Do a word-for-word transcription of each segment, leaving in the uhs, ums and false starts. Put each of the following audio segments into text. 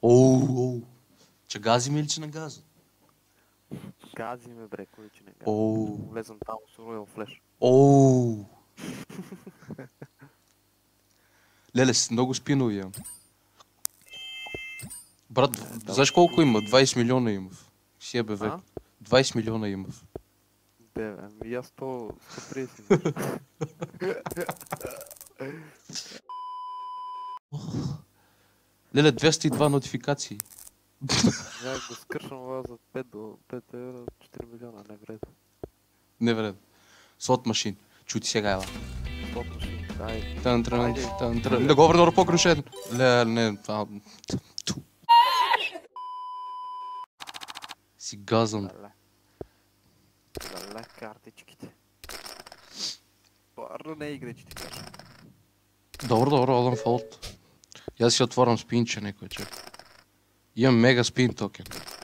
Оу, оу. Че газиме или че не газа? Газиме, бре, кой че не газа. Оу. Влезам там с Royal Flash. Оу. Леле, много спинови имам. Брат, знаеш колко има? двайсет милиона имав. Си е бе век. двайсет милиона имав. Бе, ами аз сто трийсет. Леле, двеста и два нотификации. Някак да скършам това за пет до пет евро, четири милиона, не вредно. Не вредно. Слот машин. Чути сега ела. Слот машин, дай. Тън, трън, тън, трън. Не го върна по-крушен. Леле, не. Си газам. Леле. Леле, картичките. Парно не игре, че ти кажа. Добро, добро, Alan Fault. Я си отворам спинче некой чак. Имам мега спин токен.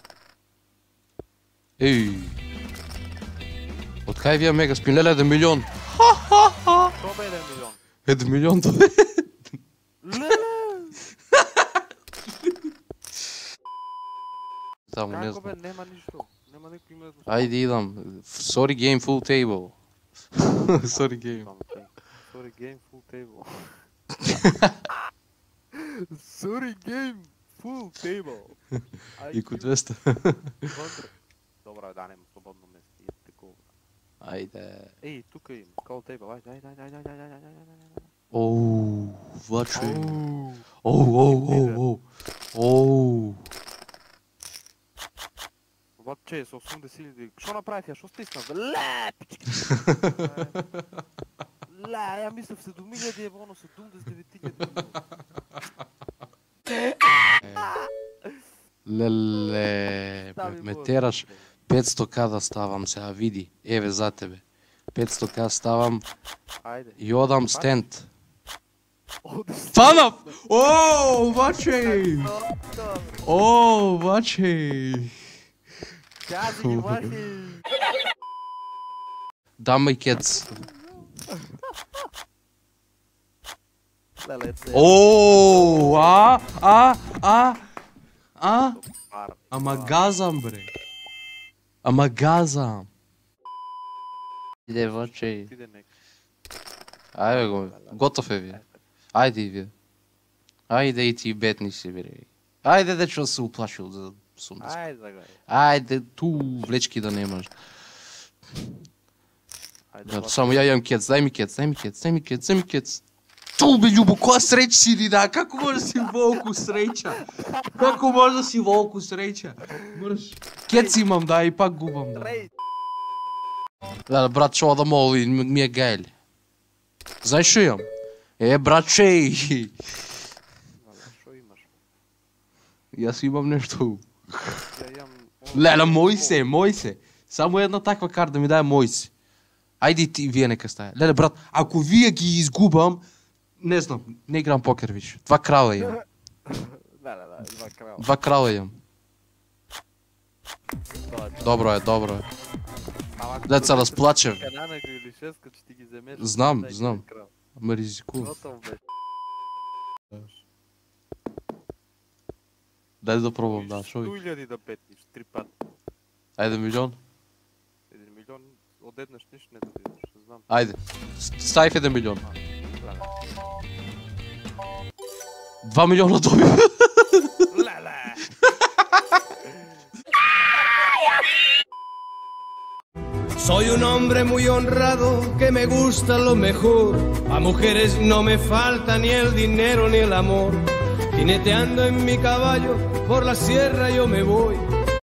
Ей! Откай вие мега спин? Леле, един милион! То бе един милион. Един милион, то бе! Леле! Само не Како знам. бе, нема нищо. Нема никой име. Айде идам. Sorry game full table. Sorry game. Sorry game full table. Sorry game full table. Ико двеста. Добре, да, нема свободно место. И такова. Айде. Ей, тук има. Call table. Айде, айде, айде, айде, айде, айде, айде, айде. Оу, ваче. Оу, оу, оу, оу. Оу. Владче, с осемдесет хиляди. Що направих я? Що стисна? Ле, пички! Ле, я мисля в седем хиляди евро, но седемдесет и девет хиляди. Леле, ме тераш. петсто ка да ставам сега, види. Еве за тебе. петсто ка ставам и одам стенд. Фанав! Ооо, ваче! Ооо, ваче! Кази ги, ваче! Дам и кец. Леле, Ооо, а, а, а, а? Ама газам, бре. Ама газам. Иде, ваче. Айде го, готов е вие. Айде и вие. Айде и ти бедни си, бре. Айде да че се уплашил за сумдесет. Айде да го е. Айде, ту влечки да немаш. Само я имам кец, дай ми кец, дай ми кец, дай ми кец, дай ми кец. Ту бе, Любо, коя среч си ни да? Како може да си волко среча? Како може да си волко среча? Мръш. Кец имам, да, и пак губам, да. Да, брат, шо да моли, ми е гайли. Знаеш шо имам? Е, брат, шей! Шо имаш? И аз имам нещо. Леле, мой се, мой се. Само една таква карта да ми дай мой се. Айде и вие нека стая. Леле, брат, ако вие ги изгубам, не знам, не играм покер, виж. Два крала имам. Да, да, да, два крала. Два крала имам. Добро е, добро е. Дет се разплачем. Кананъка или шестка, че ти ги вземеш. Знам, знам. Ама ризикувам. Дай да пробвам, да, шо ви. сто хиляди да петниш, три пъти. Айде милион. Един милион, отеднаш нищо не добиваш, знам. Айде, ставих един милион. Два милиона добива. Леле! Soy un hombre muy honrado que me gusta lo mejor. A mujeres no me falta ni el dinero ni el amor. Jineteando en mi caballo por la sierra yo me voy.